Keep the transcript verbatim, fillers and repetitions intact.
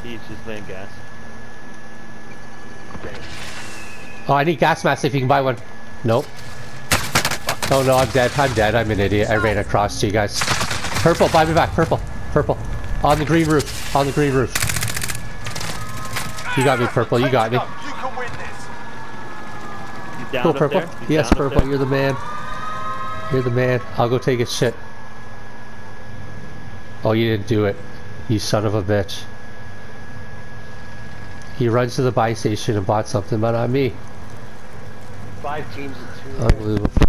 He's just laying gas. Oh, I need gas mask if you can buy one. Nope. Oh no, I'm dead. I'm dead. I'm an idiot. I ran across to you guys. Purple, buy me back. Purple. Purple. On the green roof. On the green roof. You got me, Purple. You got me. Go, Purple. Yes, Purple. You're the man. You're the man. I'll go take a shit. Oh, you didn't do it. You son of a bitch. He runs to the buy station and bought something, but not me. Five teams and two. Unbelievable.